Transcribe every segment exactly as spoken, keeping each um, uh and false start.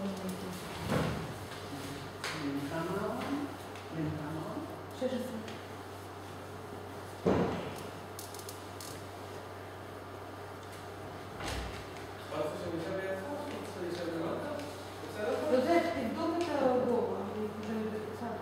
שש עשרה. לא זה, תבדוק את הגובה, אני חושבת בקצת.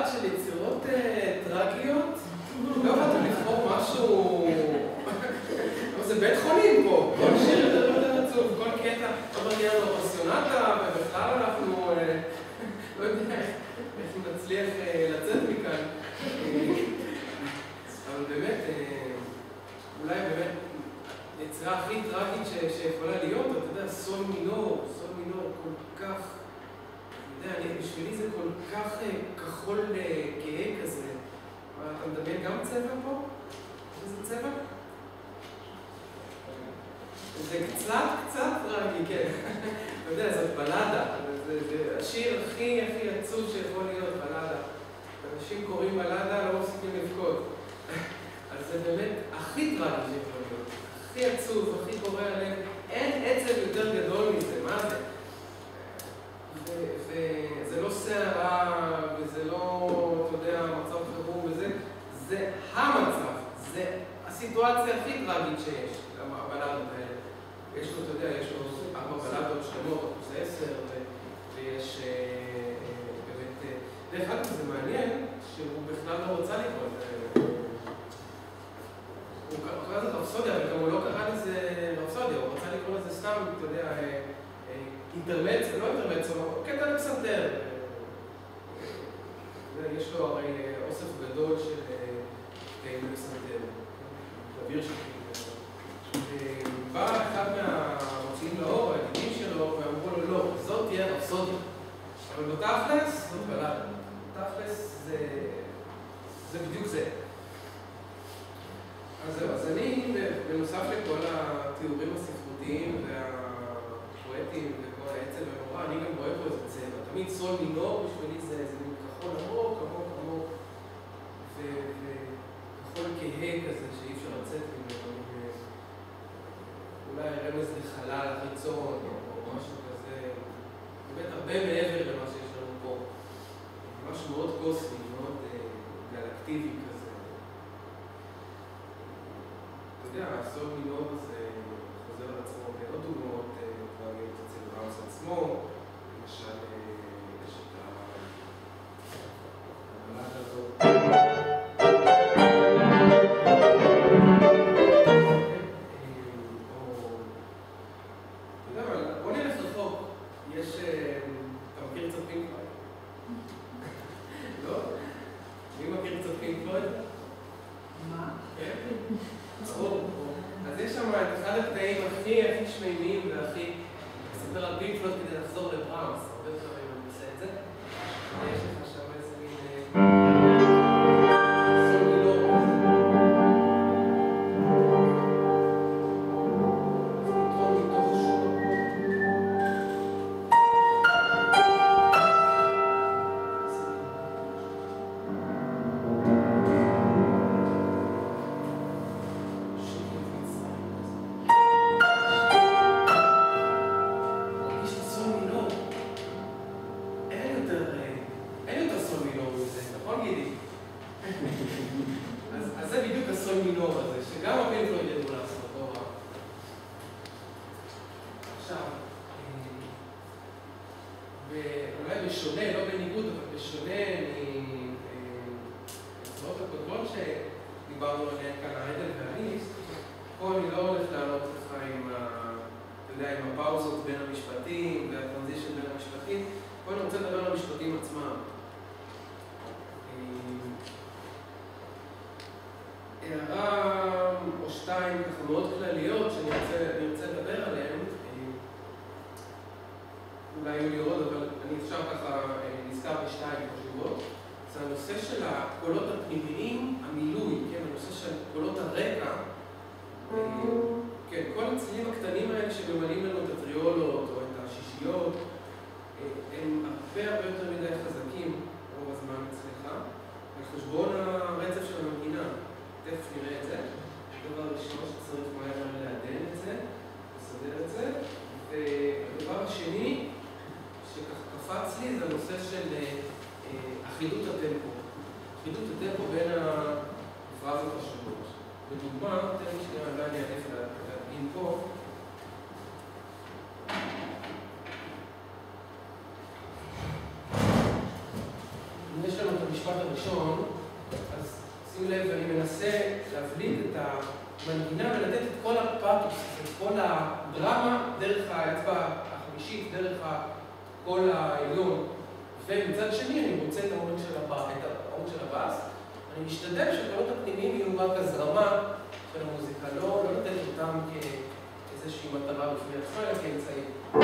של יצירות טרגיות, לא יכולתם לבחור משהו... זה בית חולים פה, כל שיר יותר יותר עצוב, כל קטע, לא מגיע לנו פסיונטה, ובכלל אנחנו, לא יודע איך נצליח לצאת מכאן. אבל באמת, אולי באמת, יצירה הכי טרגית שיכולה להיות, אתה יודע, סול מינור, סול מינור כל כך, אתה יודע, בשבילי זה כל כך כחול כהה כזה. אתה מדמיין גם צבע פה? איזה צבע? זה קצת, קצת טרגי, כן. אתה יודע, זאת בלדה. זה השיר הכי הכי עצוב שיכול להיות, בלדה. אנשים קוראים בלדה, לא מפסיקים לבכות. אז זה באמת הכי טרגי שיכול להיות. הכי עצוב, הכי קורע לב. אין עצב יותר גדול מזה, מה זה? וזה לא סערה, וזה לא, אתה יודע, מצב חירום וזה. זה המצב. זה הסיטואציה הכי טרגית שיש, הבלדות האלה. יש לו, אתה יודע, יש לו ארבע בלדות שלמות, אחוז עשר, ויש באמת... דרך אגב, זה מעניין שהוא בכלל לא רוצה לקרוא את זה. הוא קרא לזה רפסודיה, אבל גם הוא לא קרא לזה רפסודיה, הוא רצה לקרוא לזה סתם, אתה יודע, אינטרמציה, לא אינטרמציה, קטע לפסנתר. יש לו הרי אוסף גדול של קטעים לפסנתר, אוויר של בא אחד מהמוציאים לאור, הידידים שלו, ואמרו לו, לא, זאת תהיה רפסודיה. אבל בתכלס, זאת בלדה. בתכלס זה בדיוק זה. אז זהו, אז אני, בנוסף לכל התיאורים הספרותיים והפואטיים וכל העצב והנורא, אני גם רואה פה איזה צבע. תמיד סול מינור בשבילי זה מין כחול עמוק, עמוק, עמוק, וכחול כהה כזה שאי אפשר לצאת ממנו. אולי רמז לחלל, חיצון, או משהו כזה, באמת הרבה מעבר למה שיש לנו פה. משהו מאוד קוסמי, מאוד גלקטיבי כזה. אתה יודע, הסול מינור הזה חוזר על עצמו בעוד דוגמאות טרגיות אצל ראוס עצמו. למשל, יש את הבלדה הזאת. המשפט הראשון, אז שימו לב, אני מנסה להבליט את המנגינה ולתת את כל הפאתוס, את כל הדרמה דרך האצבע החמישית, דרך הקול העליון, ומצד שני אני רוצה את העומק של הבאס. אני משתדל שהקולות הפנימיים יהיו רק הזרמה של המוזיקה, לא לתת אותם כאיזושהי מטרה בפני עצמה, אלא כאמצעי.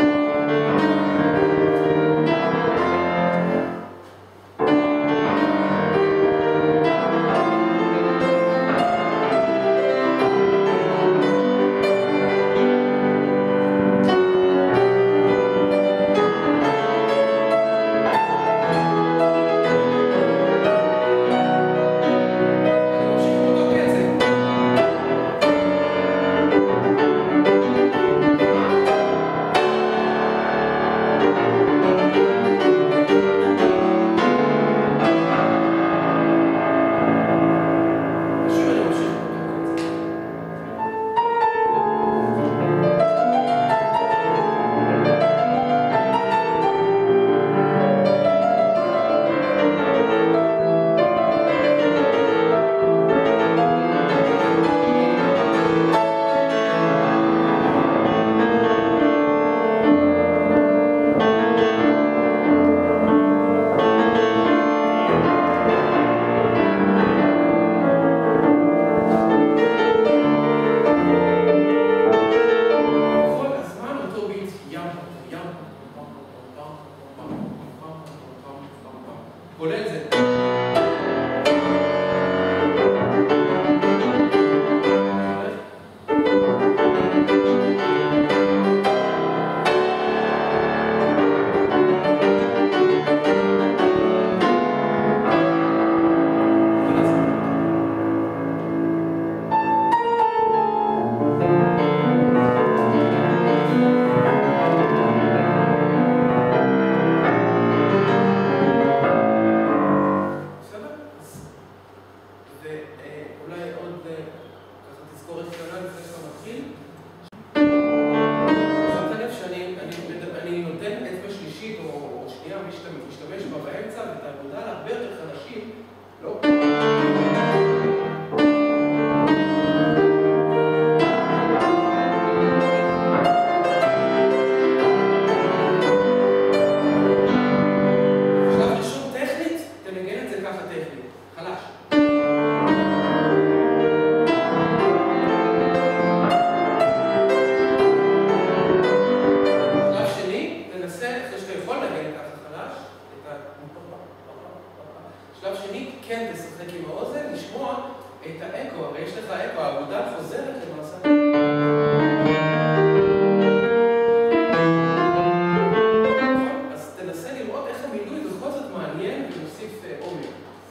כולל זה. משתמש בה באמצע, ואת העבודה להרבה יותר חלשים, לא? בשלב ראשון טכנית, תנגן את זה ככה טכנית, חלש. בשלב שני, תנסה, אחרי שאתה יכול לנגן ככה חלש, שלב שני, כן תשחק עם האוזן, לשמוע את האקו, הרי יש לך אקו, העבודה חוזרת למעשה. אז תנסה לראות איך המילוי בכל זאת מעניין ונוסיף עומק.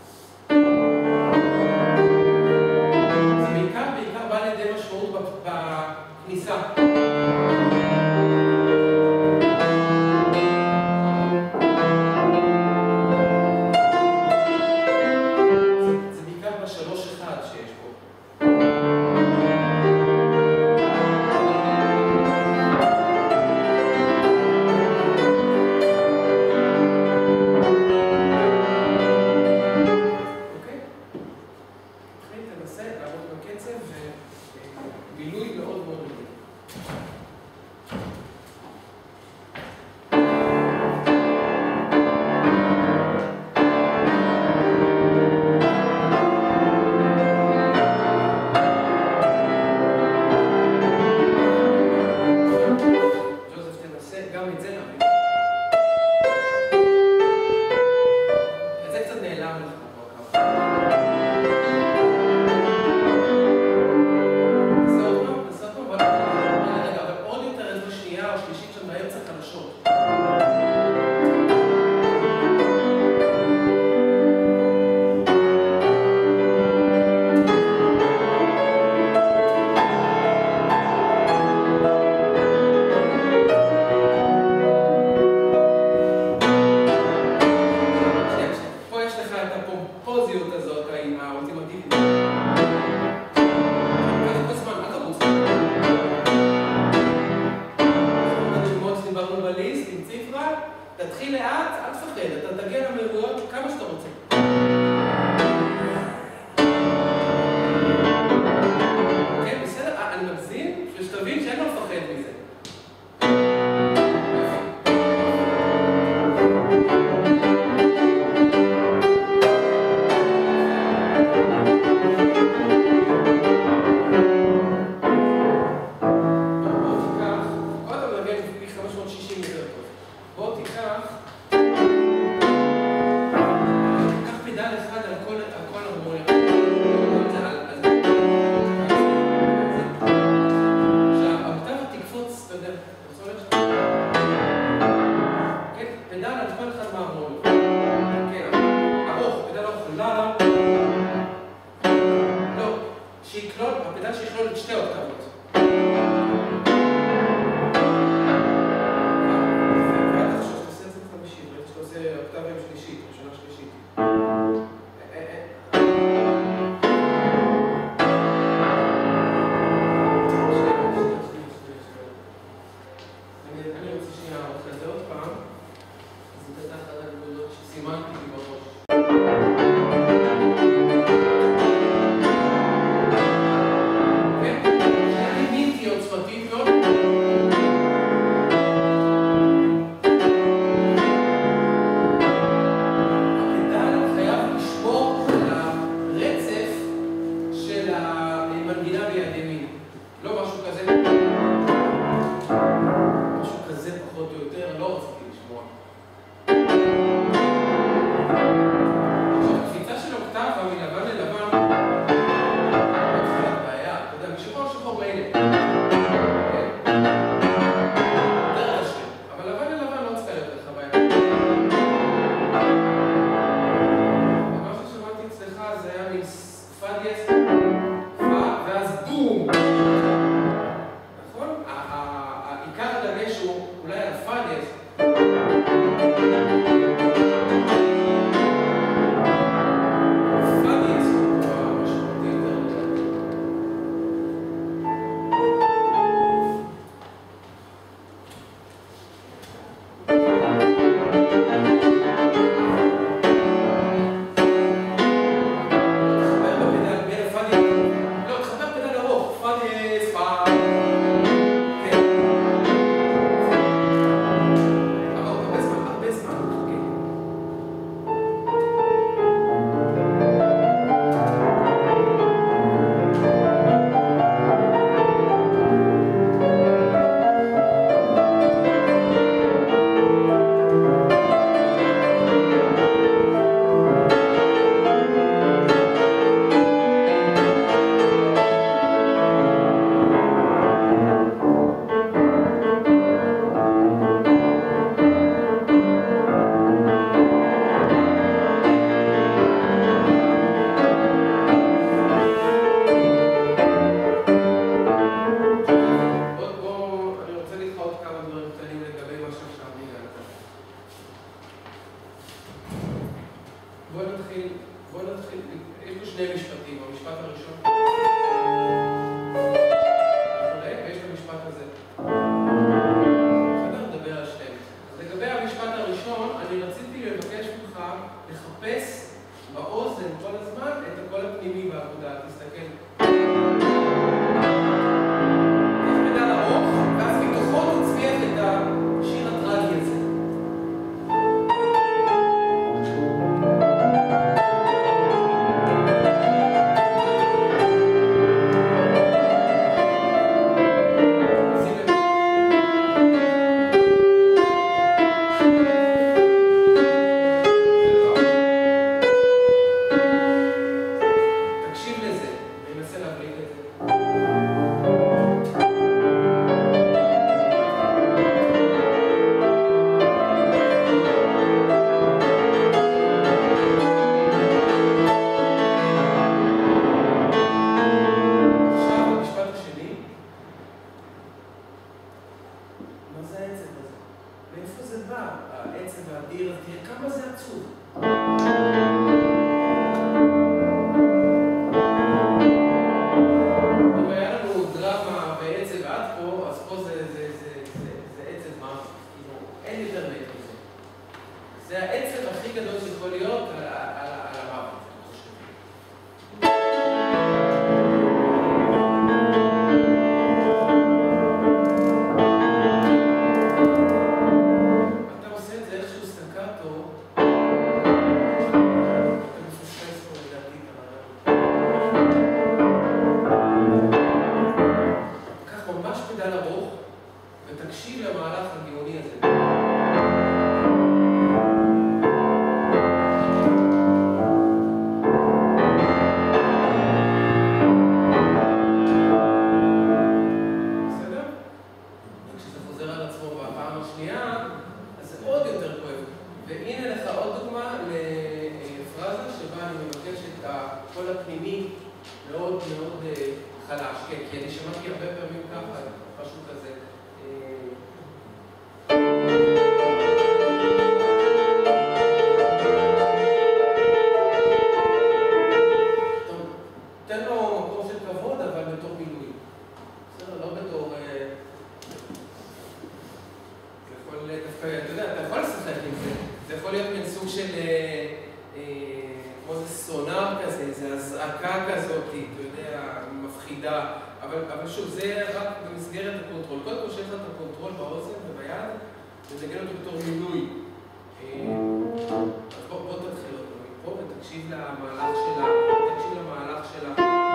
זה בעיקר, בעיקר בא לידי משמעות בכניסה. בילוי מאוד מאוד גדול. ג'וזף, תנסה גם את זה נביא. את זה קצת נעלם לך פה ככה. הפומפוזיות הזאת, האולטימטיבית. ככה כל זמן, אל תרוץ. שמות שדיברנו בליסט, עם ציפרה, תתחיל לאט, אל תפחד, אתה תגיע למהירויות כמה שאתה רוצה. ארוך, לה, לא, שיכלול, הפדל שיכלול את שתי אוקטבות. ואל תחשוב, שאתה עושה את זה בחמישי, ראית שאתה עושה אוקטבה עם שלישית, ראשונה שלישית. אני רוצה שנייה אחרי זה עוד פעם, אז זה בטח על הגבולות שסימנתי לי בראש. כן? שאני מיתי עוצמתית מאוד. הפדל חייב לשמור על הרצף של המנגינה ביד ימין. לא משהו כזה. משהו כזה פחות או יותר, אני לא רציתי לשמוע. עכשיו, הקפיצה של אוקטבה מלבן ללבן, לא צריכה להיות בעיה. אתה יודע, משחור שחור מילא. יותר קשה. אבל לבן ללבן לא צריכה להיות לך בעיה. ומה ששמעתי אצלך זה היה מין פא דיאס, פא, ואז בום! נכון? העיקר הדגש הוא אולי על הפא דיאס. הפא דיאס הוא המשמעותי יותר לדעתי. תחבר בפדל בין הפא דיאס. לא, תחבר פדל ארוך. פא דיאס, פא. כן. אבל הרבה זמן, הרבה זמן. כן. בוא, בוא, אני רוצה להגיד לך עוד כמה דברים קטנים לגבי מה שעכשיו ניגעת. בוא נתחיל, בוא נתחיל, יש פה שני משפטים, המשפט הראשון. ויש את המשפט הזה. בסדר, נדבר על שתיים. אז לגבי המשפט הראשון, אני רציתי לבקש ממך לחפש באוזן כל הזמן את הקול הפנימי בעבודה. תסתכל. יש פדל ארוך, ואז מתוכו תצליח את השיר הטרגי הזה. אני מבקש את הקול הפנימי מאוד מאוד חלש, כן, כי אני שמעתי הרבה פעמים ככה, משהו כזה. טוב, תן לו מקום של כבוד, אבל בתור מילוי. בסדר, לא בתור... זה יכול דווקא, אתה יודע, אתה יכול לשחק עם זה. זה יכול להיות מן סוג של... כמו איזה סונר כזה, איזו הזעקה כזאת, אתה יודע, מפחידה. אבל, אבל שוב, זה רק במסגרת הקונטרול. קודם כל שיש לך את הקונטרול באוזן וביד, ונגן אותו בתור מילוי. אז בוא, בוא תתחיל אותו מפה ותקשיב למהלך שלה, תקשיב למהלך שלה.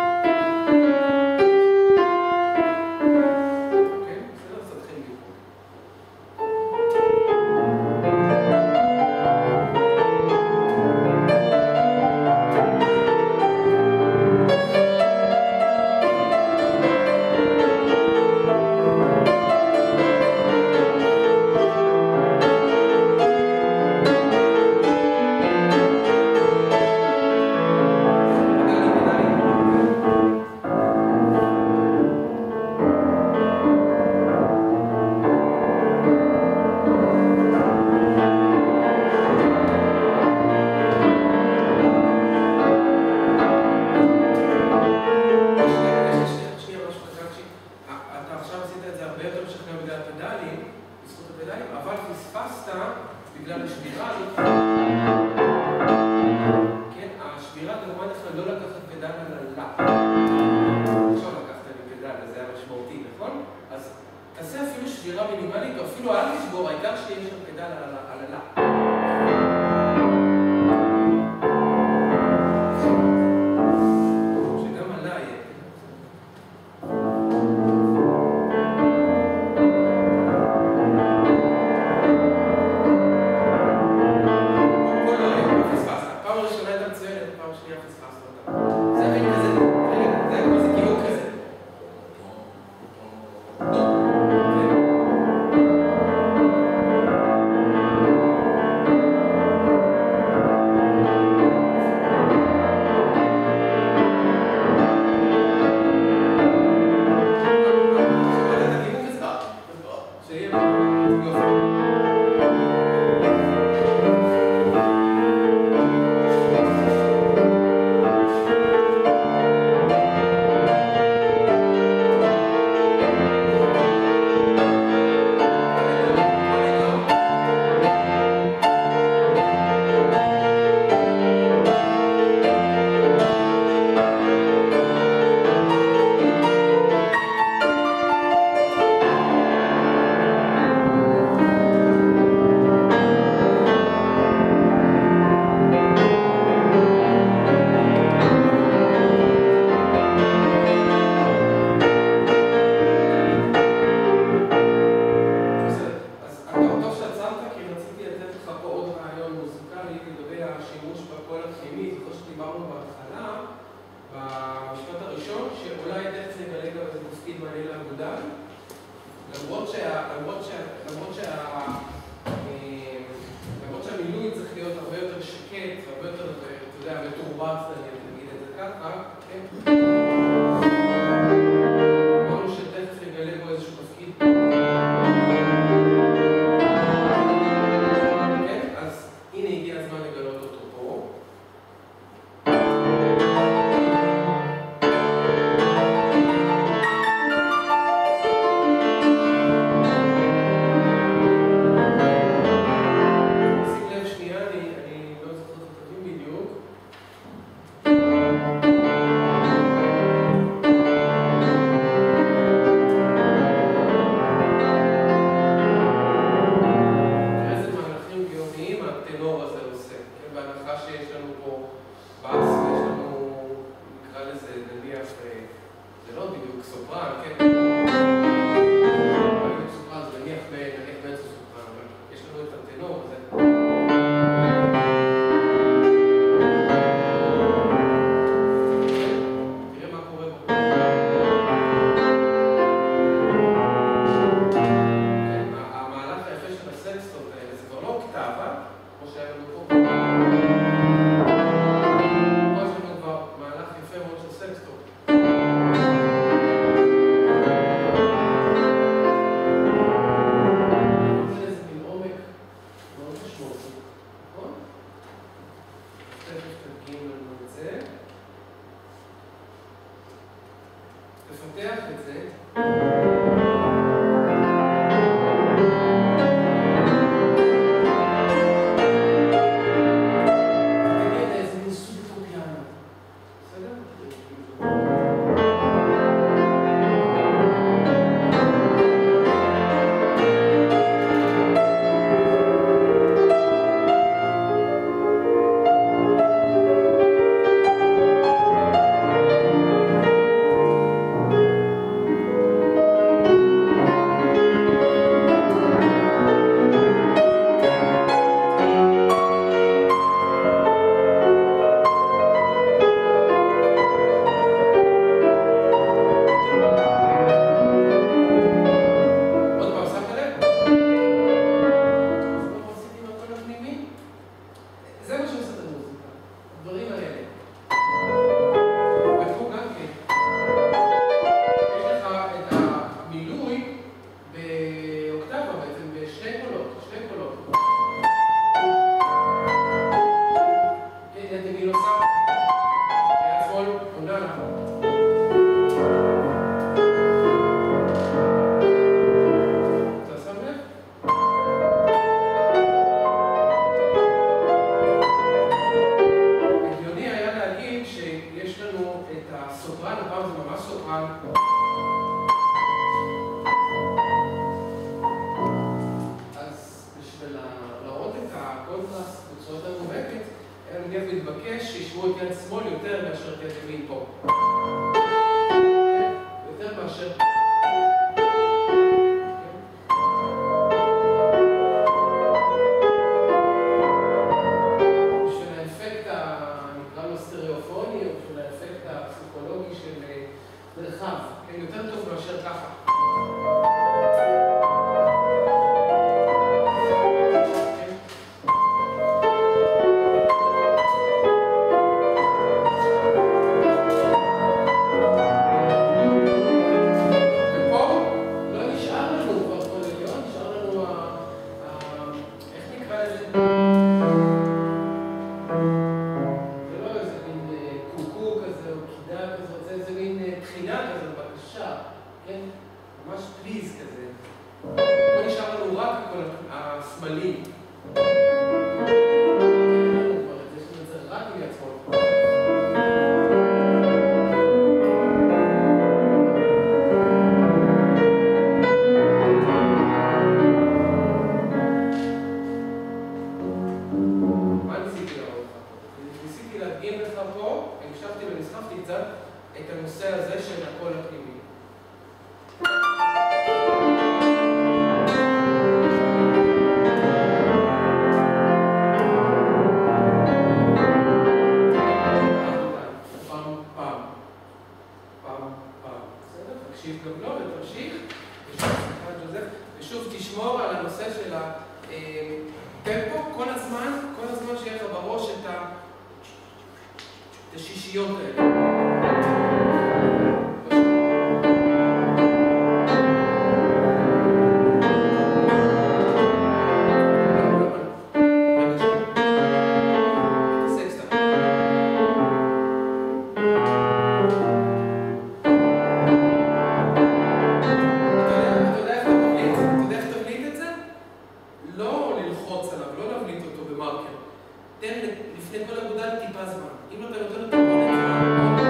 אוקיי? בסדר, אז תתחיל מפה. נפתח את זה. תגיד איזה מין סוג פופיאנו. בסדר? לפני כל אגודה טיפה זמן. אם אתה נותן אותו כל הזמן,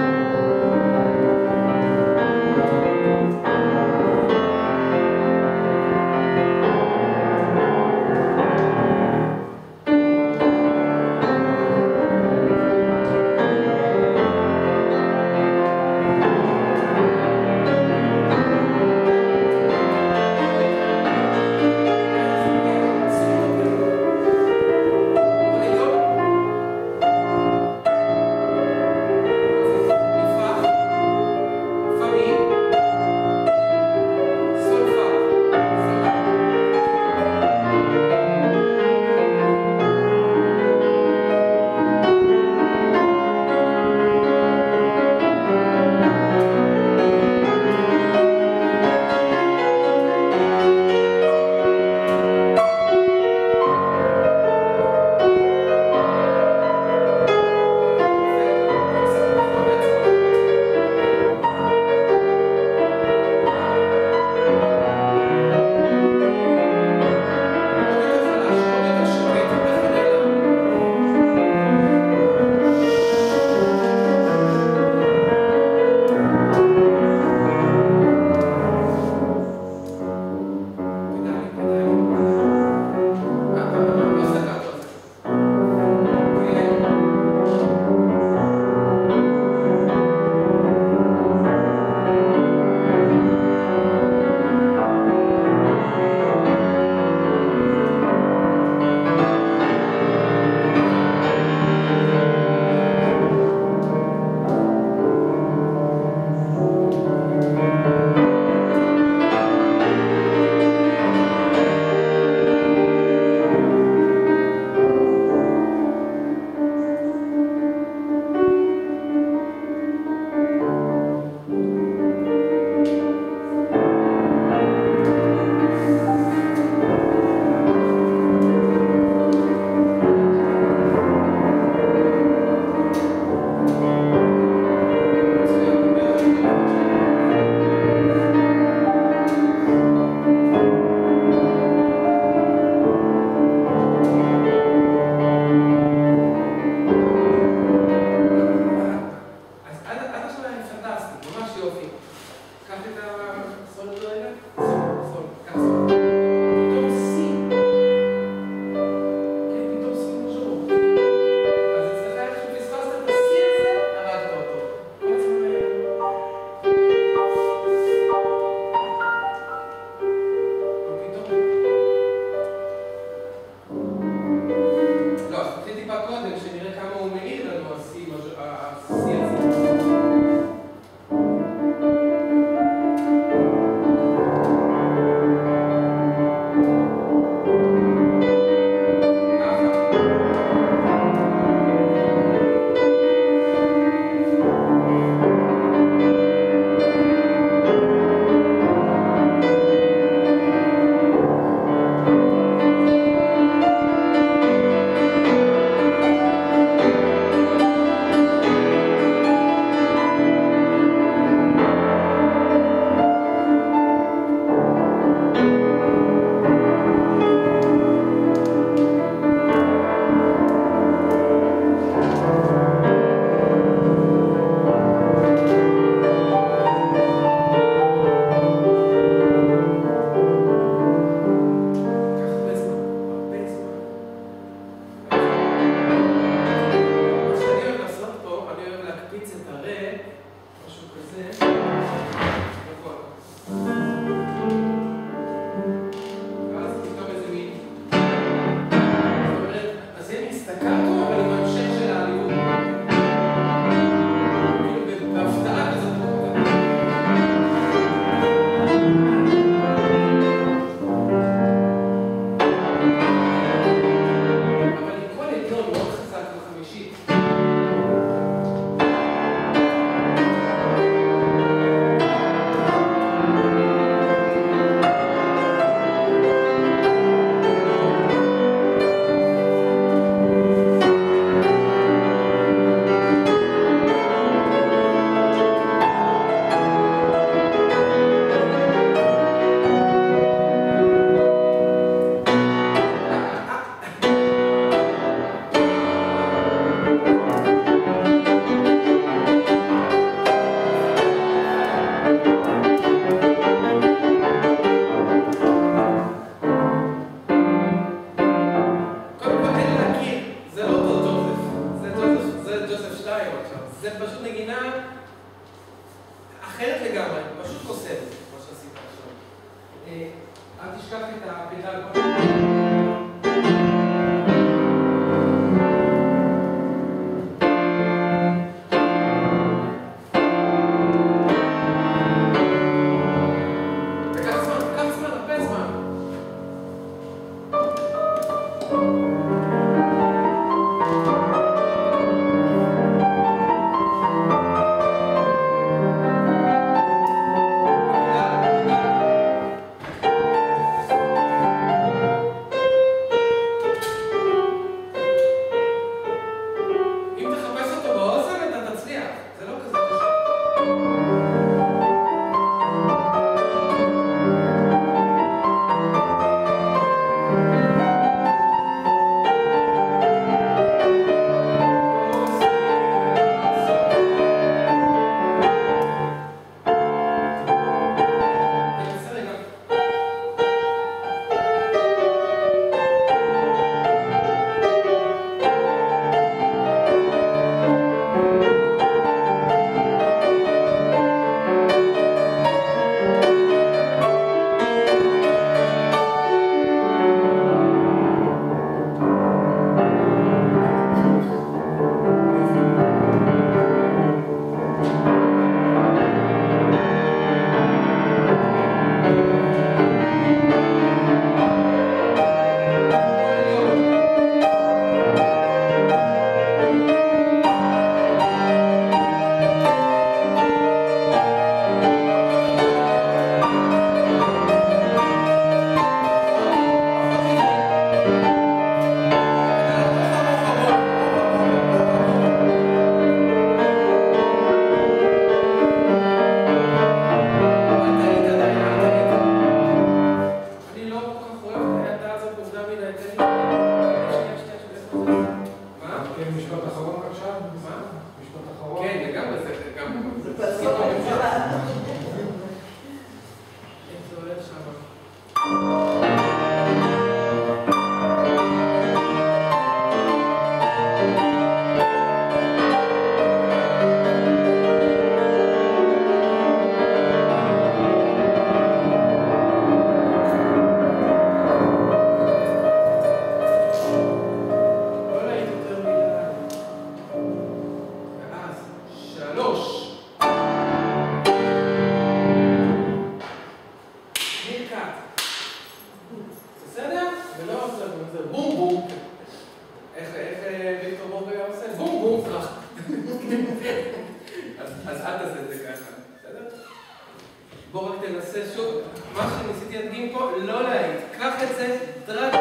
להקפיץ את הרי, משהו כזה. נכון. ואז פתאום איזה מין. זאת אומרת, אז זה מסתכלתו, אבל עם ההמשך של העליבות. כאילו, בהפתעה כזאת נקודה. אבל עם כל עדיון מאוד חזק בחמישית. זה פשוט נגינה אחרת לגמרי, פשוט קוסם, מה שעשית עכשיו. אל תשכח את הפדל. וקח זמן, קח זמן, הרבה זמן. בואו רק תנסה שוב, מה שניסיתי להדגים פה, לא להעיד. קח את זה דרגי,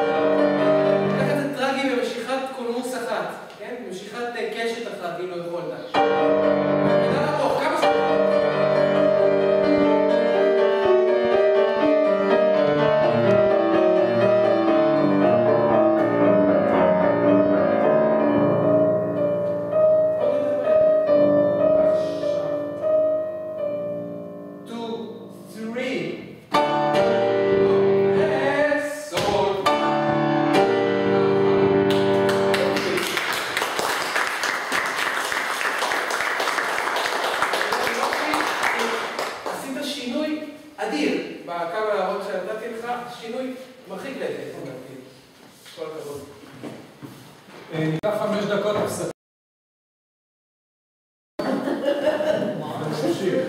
קח את זה דרגי במשיכת קולמוס אחת, כן? במשיכת קשת אחת, אם לא יכולת. תודה ארוך, כמה שאתה... אדיר בכמה הערות שנתתי לך, שינוי מרחיק לכת. כל הכבוד. ניקח חמש דקות הפסקה.